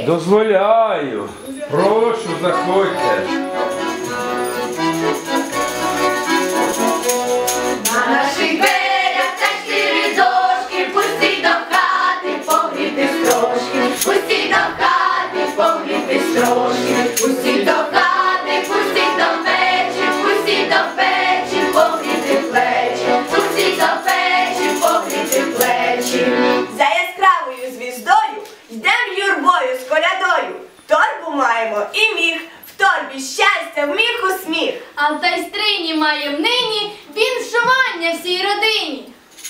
Дозволяю. Прошу, заходьте. На наших дверях та 4 дошки, пустіть до хати, погрітись трошки, пустіть до хати, погрітись трошки, пустіть до хати, пустіть до печі, пустіть до печі, погріти плечі, пустіть до печі, погріти плечі. За яскравою звіздою йдем юрбою з колядою. Торбу маємо і міх, в торбі щастя, в міху сміх. А в тайстрині маєм нині віншування всій родині.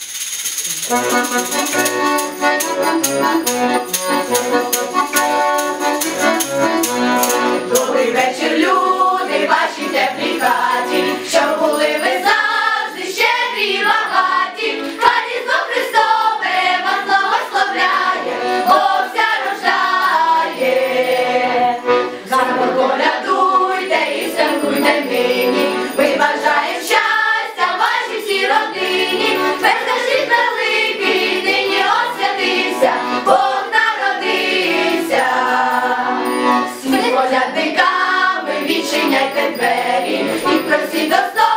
Добрий вечір, люди, вашій теплій хаті, щоб були ви завжди щедрі й багаті. Хай Різдво Христове вас благословляє, Бог вся рождає. Гарно колядуйте і святкуйте нині, ми бажаємо щастя вашій всій родині. Бережіть великий, нині освятився, Бог народився. Всі колядниками відчиняйте двері і просіть до столу.